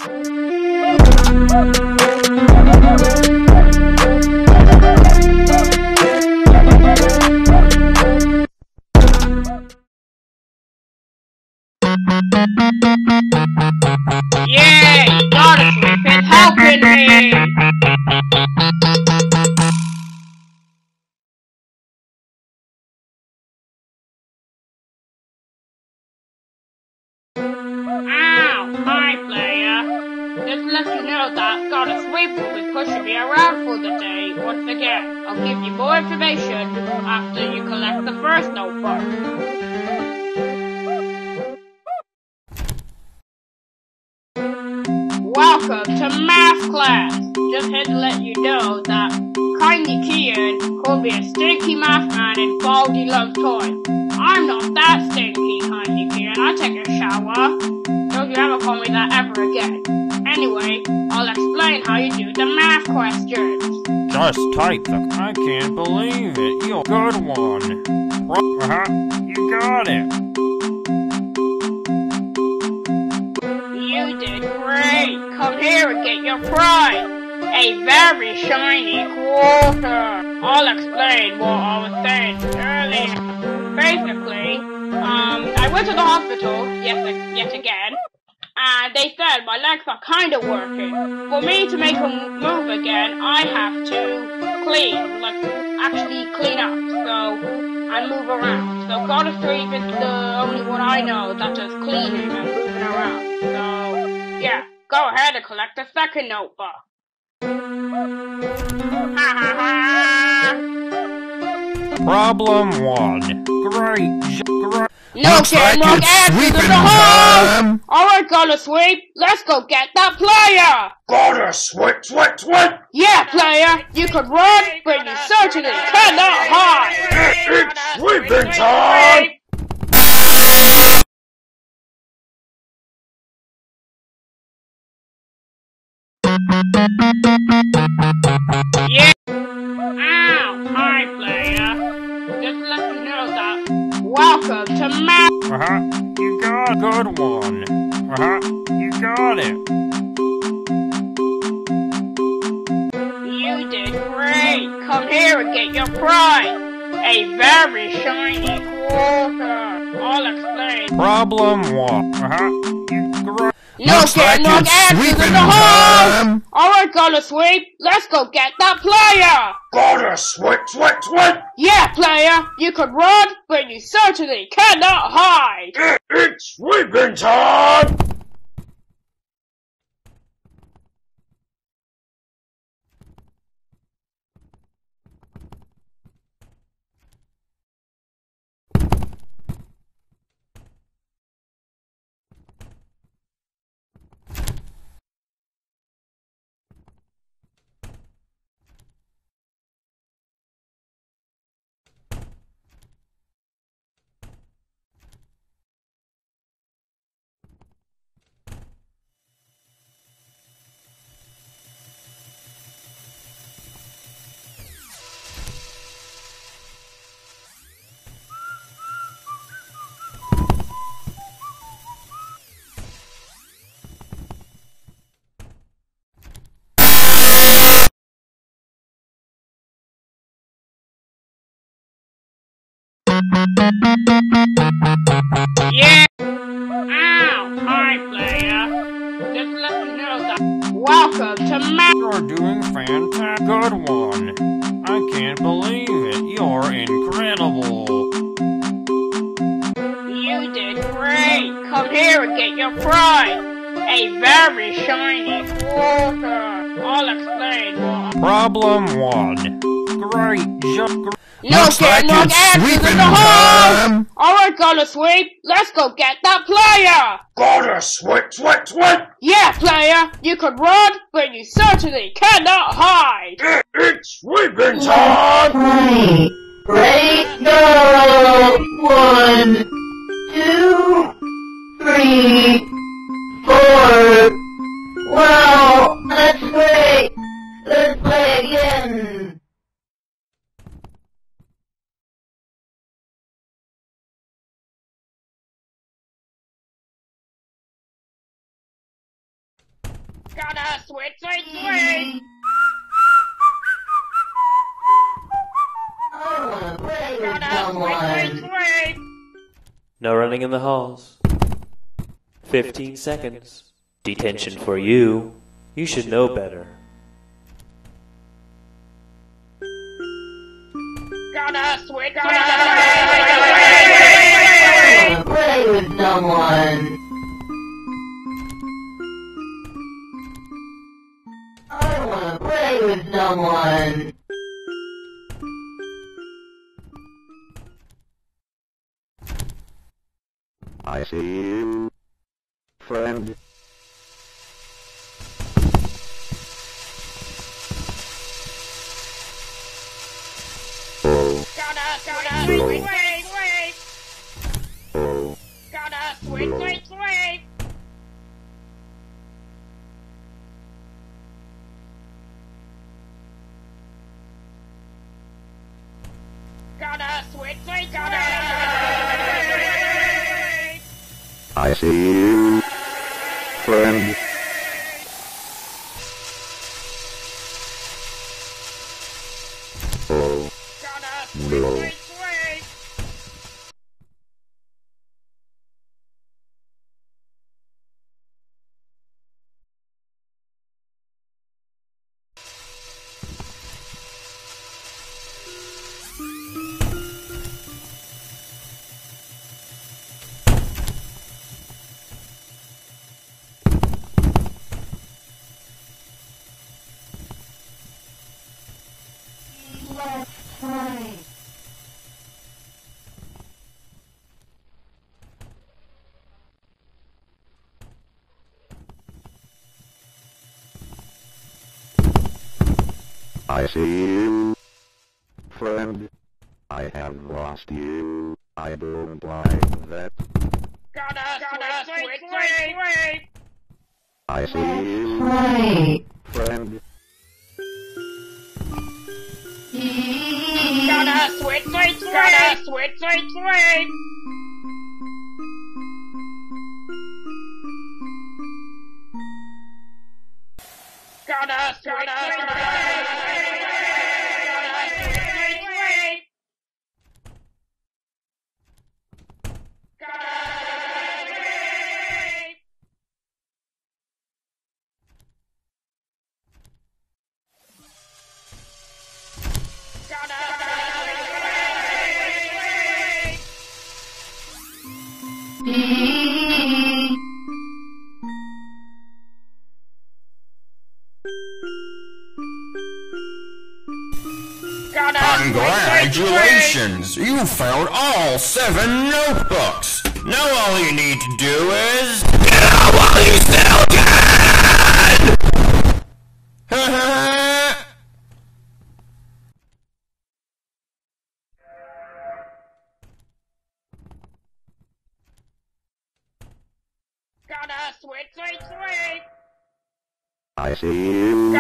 Yay! Baldis is helping me! Ow! Hi, player. Just to let you know that Baldis will be pushing me around for the day once again. I'll give you more information after you collect the first notebook. Welcome to math class! Just here to let you know that Kindly Kian called me a stinky math man and Baldi loves toys. I'm not that stinky, Kindly Kian. I take a shower. Don't you ever call me that ever again. Anyway, I'll explain how you do the math questions. Just type them. I can't believe it. You're a good one. You got it. You did great! Come here and get your prize! A very shiny quarter! I'll explain what I was saying earlier. Basically, I went to the hospital yet again, and they said my legs are kind of working. For me to make them move again, I have to clean, actually clean up, and move around. So Baldis is the only one I know that does cleaning and moving around. So, yeah, go ahead and collect the second notebook. Ha ha ha! Problem 1. Great. No wrong answers in the hole! Alright, gotta sweep. Let's go get that player! Gotta sweep! Yeah, player! You could run, but you certainly cannot hide! It's sweeping time! Yeah! Ow! Hi, player. Just to let you know that. Welcome to math. You got a good one. You got it. You did great. Come here and get your prize. A very shiny quarter. I'll explain. Problem 1. No wrong answers in the hole! Alright, gotta sweep. Let's go get that player! Gotta sweep! Yeah, player! You could run, but you certainly cannot hide! It's sweeping time! Yeah! Ow! Hi, player. Just to let you know that. Welcome to math. You're doing fantastic. Good one. I can't believe it. You're incredible. You did great. Come here and get your prize. A very shiny quarter. I'll explain what. Problem 1. Great. No wrong answers in the hole! Alright, gotta sweep. Let's go get that player! Gotta sweep! Yeah, player! You could run, but you certainly cannot hide! It's sweeping time! Ready, go! 1, 2, 3, 4. Wow, that's great! Let's play again! Gotta switch, switch, switch! I wanna play with Gotta switch, someone. switch, switch! No running in the halls. 15 seconds. Detention for you. You should know better. Gotta switch, I wanna play with someone. I wanna play with someone. I see you, friend. Oh, Gotta switch, switch, switch! oh, Gotta switch, switch, switch! Gotta switch, switch, gotta switch! I see you, friend. Oh, Gotta switch, no. switch, switch! Let's play. I see you, friend. I have lost you. I don't like that. Gotta switch, switch, switch! I see you, Play. friend. Gotta switch, switch, switch! Gotta switch, switch, switch! Gotta switch, switch, switch! Congratulations! You found all 7 notebooks! Now all you need to do is... Get out while you still can! Gotta switch, switch, switch! I see you,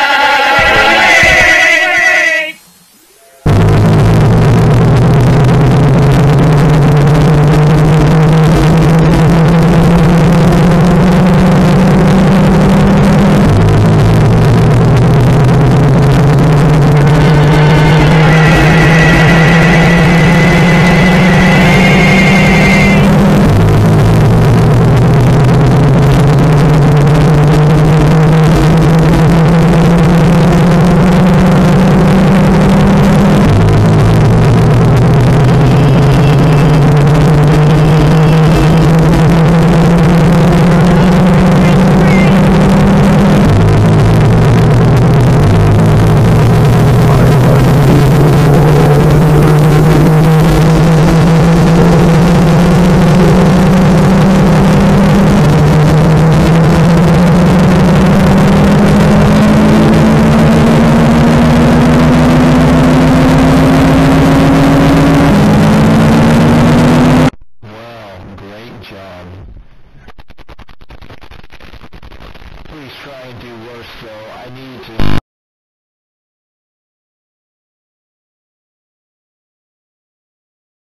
Please try and do worse, though. I need to.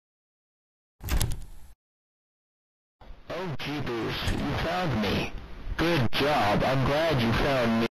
Oh, jeepers, you found me. Good job. I'm glad you found me.